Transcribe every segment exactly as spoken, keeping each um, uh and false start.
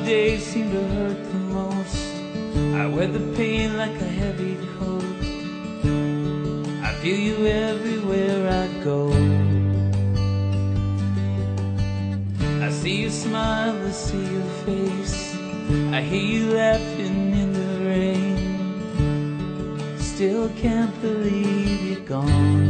days seem to hurt the most. I wear the pain like a heavy coat. I feel you everywhere I go. I see you smile, I see your face. I hear you laughing in the rain. Still can't believe you're gone.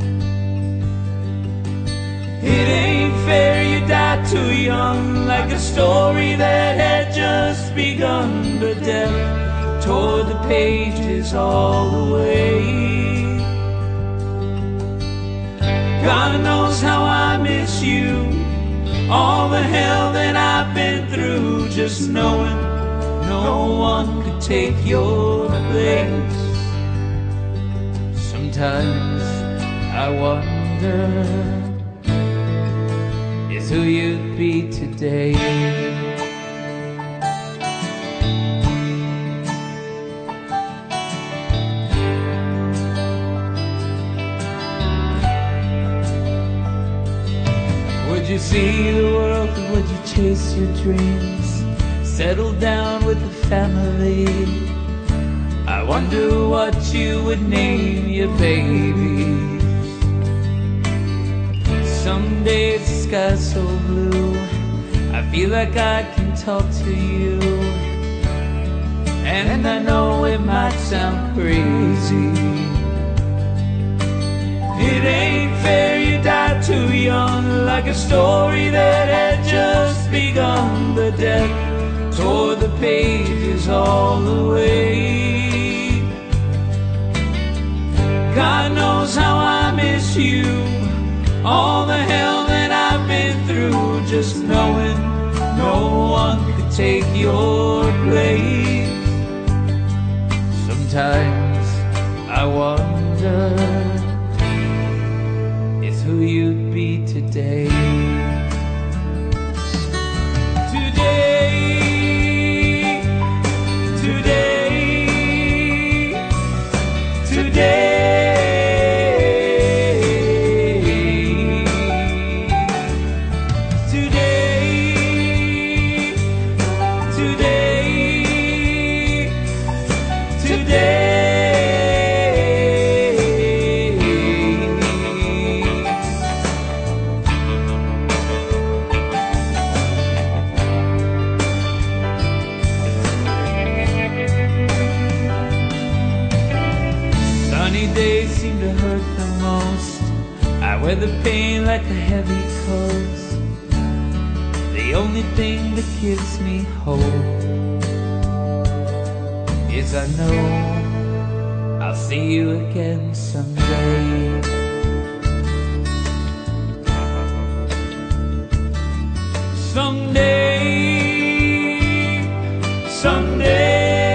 It ain't fair you died too young, like a story that had just begun. But death tore the pages all away. God knows how I miss you, all the hell that I've been through, just knowing no one could take your place. Sometimes I wonder is who you'd be today. Would you see the world, or would you chase your dreams? Settle down with a family. I wonder what you would name your baby. Some days the sky's so blue, I feel like I can talk to you. And I know it might sound crazy. It ain't fair you died too young, like a story that had just begun. The death tore the pages all away. God knows how I miss you, all the hell that I've been through, just knowing no one could take your place. Sometimes I wonder is who you'd be today. Today, today, today. Sunny days seem to hurt the most. I wear the pain like a heavy coat. The only thing that gives me hope is I know I'll see you again someday. Someday, someday.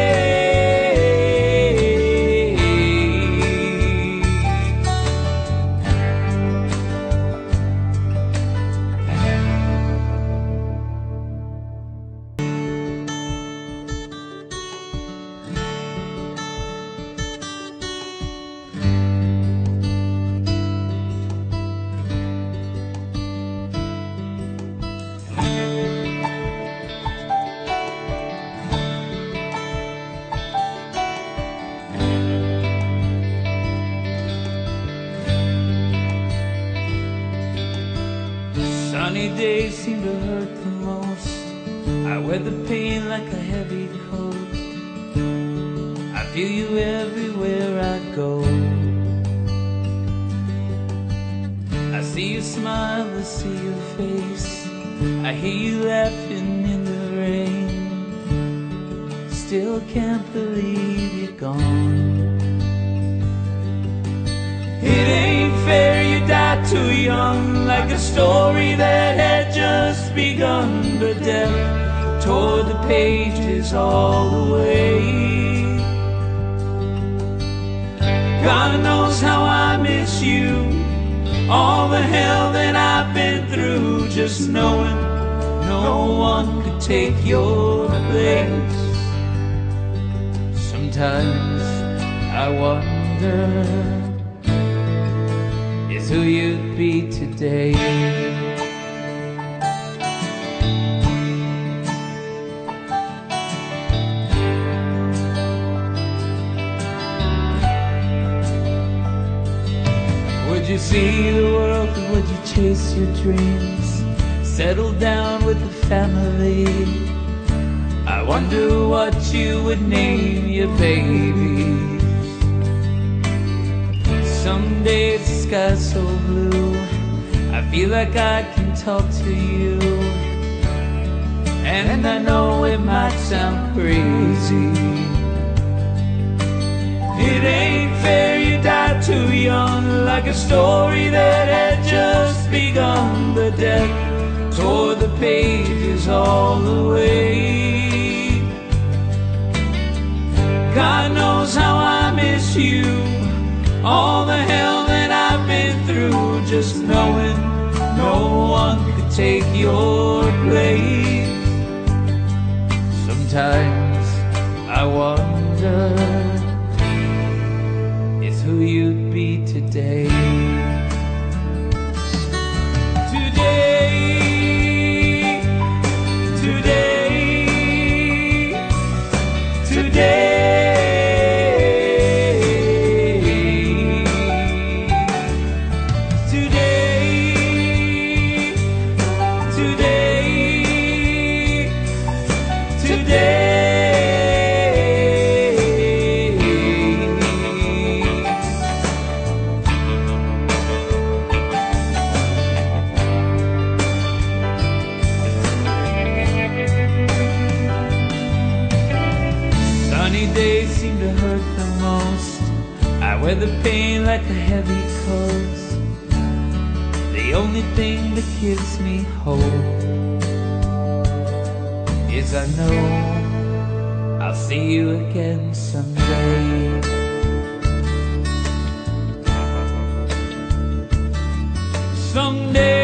Sunny days seem to hurt the most. I wear the pain like a heavy coat. I feel you everywhere I go. I see you smile, I see your face. I hear you laughing in the rain. Still can't believe you're gone. It ain't fair you died too young, like a story that had just begun. But death tore the pages all away. God knows how I miss you, all the hell that I've been through, just knowing no one could take your place. Sometimes I wonder is who you'd be today. you see the world or would you chase your dreams? Settle down with a family. I wonder what you would name your baby. Some days the sky's so blue, I feel like I can talk to you. And I know it might sound crazy. It ain't fair you died too young, like a story that had just begun. The death tore the pages all the way. God knows how I miss you, all the hell that I've been through, just knowing no one could take your place. Sometimes I wonder is who you'd be today. Today, today, today. Sunny days seem to hurt the most. I wear the pain like a heavy coat. The only thing that gives me hope is I know I'll see you again someday. Someday